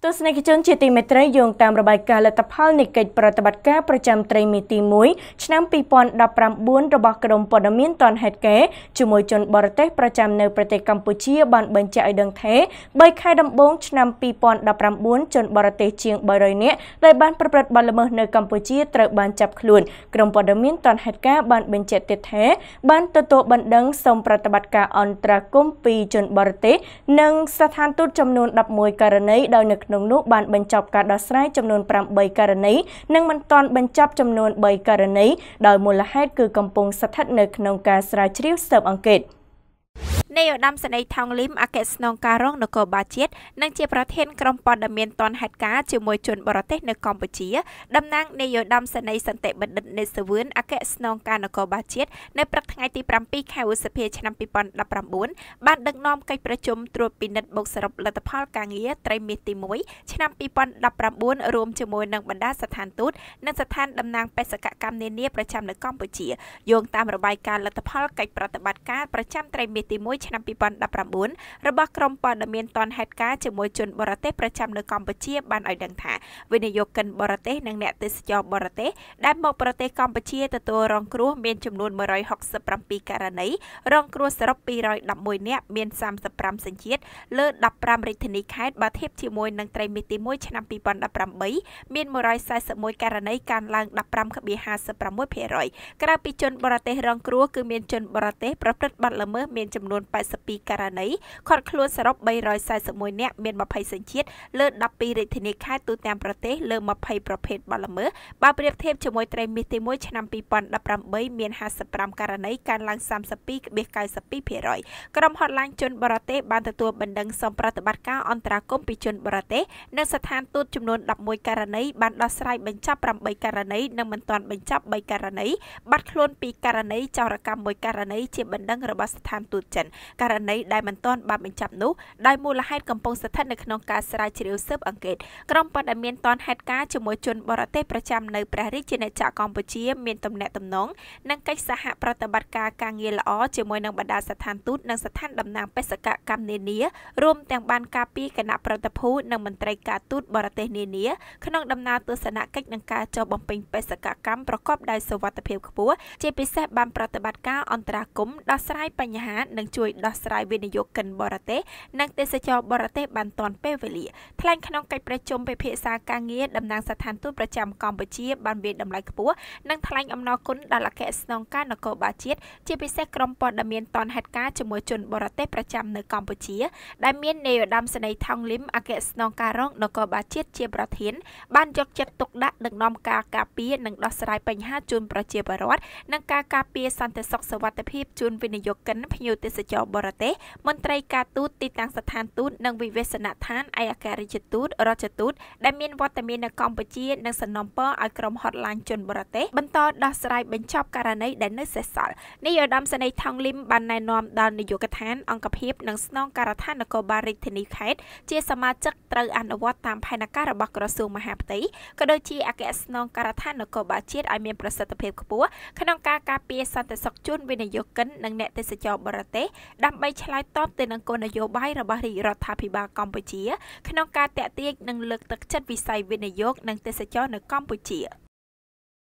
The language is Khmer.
ស្និកជនជាទីមេត្រីយោងតាមរបាយការណ៍លទ្ធផលនៃកិច្ចប្រតិបត្តិការប្រចាំត្រីមាសទី1ឆ្នាំ2019របស់ក្រុមព័ត៌មានទាន់ហេតុការណ៍ជាមួយជនបរទេសប្រចាំនៅប្រទេសកម្ពុជាបានបញ្ជាក់ឲ្យដឹងថា3ខែដំបូងឆ្នាំ2019ជនបរទេសជាង300នាក់ដែលបានប្រព្រឹត្តបទល្មើសនៅកម្ពុជាត្រូវបានចាប់ខ្លួនក្រុមព័ត៌មានទាន់ហេតុការណ៍បានបញ្ជាក់ទៀតថាបានទទួលបណ្ដឹងសូមប្រតិបត្តិការអន្តរាគមន៍ពីជនបរទេសនិងស្ថានទូតចំនួន11ករណីដោយនៅក្នុងនោះបានបញ្ចប់ការដោះស្រាយចំនួន8ករណីនិងមិនទាន់បញ្ចប់ចំនួន3ករណីដោយមូលហេតុគឺកំពុងស្ថិតនៅក្នុងការស្រាវជ្រាវស៊ើបអង្កេតនាយឧត្តមសេនីយ៍ថងលីមអគ្គស្នងការរងនគរបាលជាតិនិងជាប្រធានក្រុមព័ត៌មានទាន់ហេតុការណ៍ជាមួយជនបរទេសនៅកម្ពុជាតំណាងនាយឧត្តមសេនីយ៍សន្តិបណ្ឌិតនេសវឿនអគ្គស្នងការនគរបាលជាតិនៅព្រឹកថ្ងៃទី7ខែឧសភាឆ្នាំ2019បានដឹកនាំកិច្ចប្រជុំត្រួតពិនិត្យបូកសរុបលទ្ធផលការងារត្រីមាសទី1ឆ្នាំ2019រួមជាមួយនឹងបណ្ដាស្ថានទូតនិងស្ថានតំណាងបេសកកម្មនានាប្រចាំនៅកម្ពុជាយោងតាមរបាយការណ៍លទ្ធផលកិច្ចប្រតិបត្តិការប្រចាំត្រីមាសទី1ឆ្នាំ2019របស់ក្រុមព័ត៌មានទាន់ហេតុការណ៍ជាមួយជនបរទេសប្រចាំនៅកម្ពុជាបានឲ្យដឹងថាវិនិយោគិនបរទេសនិងអ្នកទេសចរបរទេសដែលមកប្រទេសកម្ពុជាទទួលរងគ្រោះមានចំនួន167ករណីរងគ្រោះសរុប211នាក់មាន35សញ្ជាតិលើ15រាជធានីខេត្តបើធៀបជាមួយនឹងត្រីមាសទី1ឆ្នាំ2018មាន141ករណីកើនឡើង 15.56% ក្រៅពីជនបរទេសរងគ្រោះគឺមានជនបរទេសប្រព្រឹត្តបទល្មើសមានចំនួន82ករណីខាត់ខ្លួនសរុប341នាក់មាន20សញ្ជាតិលើ12រាជធានីខេត្តទូទាំងប្រទេសលើ20ប្រភេទបទល្មើសបើប្រៀបធៀបជាមួយត្រីមាសទី1ឆ្នាំ2018មាន55ករណីកើនឡើង 32.92% ក្រុមហត្ថឡាញជនបរទេសបានទទួលបណ្ដឹងសូមប្រតិបត្តិការអន្តរាគមន៍ពីជនបរទេសនិងស្ថានទូតចំនួន11ករណីបានដោះស្រាយបញ្ចប់8ករណីនិងមិនទាន់បញ្ចប់3ករណីបាត់ខ្លួន2ករណីចោរកម្ម1ករណីជាបណ្ដឹងរបស់ស្ថានទូតចិនករណីដែលមិនទាន់បានបញ្ចប់នោះដោយមូលហេតុកំពុងស្ថិតនៅក្នុងការស្រាវជ្រាវស៊ើបអង្កេតក្រុមព័ត៌មានទាន់ហេតុការណ៍ជាមួយជនបរទេសប្រចាំនៅព្រះរាជាណាចក្រកម្ពុជាមានទំនាក់ទំនងនិងកិច្ចសហប្រតិបត្តិការការងារល្អជាមួយនឹងបណ្ដាស្ថានទូតនិងស្ថានតំណាងបេសកកម្មនានារួមទាំងបានការពីគណៈប្រតិភូនិងមន្ត្រីការទូតបរទេសនានាក្នុងដំណើរទស្សនកិច្ចនិងការចុះបំពេញបេសកកម្មប្រកបដោយសុវត្ថិភាពខ្ពស់ជាពិសេសបានប្រតិបត្តិការអន្តរាគមន៍ដោះស្រាយបញ្ហានិងជួយដោះស្រាយវិនិយោគិនបរទេសនិងទេសចរបរទេសបានទាន់ពេលវេលាថ្លែងក្នុងកិច្ចប្រជុំពិភាក្សាការងារតំណាងស្ថានទូតប្រចាំកម្ពុជាបានវាយតម្លៃខ្ពស់និងថ្លែងអំណរគុណដល់អគ្គស្នងការនគរបាលជាតិជាពិសេសក្រុមព័ត៌មានទាន់ហេតុការណ៍ជាមួយជនបរទេសប្រចាំនៅកម្ពុជាដែលមាននាយឧត្តមសេនីយ៍ថងលីមអគ្គស្នងការរងនគរបាលជាតិជាប្រធានបានយកចិត្តទុកដាក់ដឹកនាំការការពារនិងដោះស្រាយបញ្ហាជូនប្រជាពលរដ្ឋនិងការការពារសន្តិសុខសុវត្ថិភាពជូនវិនិយោគិនភ្ញៀវទេសចរបរទេសមន្ត្រីការទូតទីតាំងស្ថានទូតនិងវិវេសនដ្ឋានឯកអគ្គរដ្ឋទូតរដ្ឋទូតដែលមានវត្តមាននៅកម្ពុជានិងសំណូមពរឲ្យក្រុមហត្ថឡាញជនបរទេសបន្តដោះស្រាយបញ្ចប់ករណីដែលនៅសេសសល់នាយឧត្តមសេនីយ៍ថងលីមបានណែនាំដល់នាយកដ្ឋានអង្គភាពនិងស្នងការដ្ឋាននគរបាលរាជធានីខេត្តជាសមាជិកត្រូវអនុវត្តតាមផែនការរបស់ក្រសួងមហាផ្ទៃក៏ដូចជាអគ្គស្នងការដ្ឋាននគរបាលជាតិឲ្យមានប្រសិទ្ធភាពខ្ពស់ក្នុងការការពារសន្តិសុខជូនវិនិយោគិននិងអ្នកទេសចរបរទេសដើម្បីឆ្លើយតបទៅនឹងគោលនយោបាយរបស់រាជរដ្ឋាភិបាលកម្ពុជាក្នុងការទាក់ទាញនិងលើកទឹកចិត្តវិស័យវិនិយោគនិងទេសចរនៅកម្ពុជា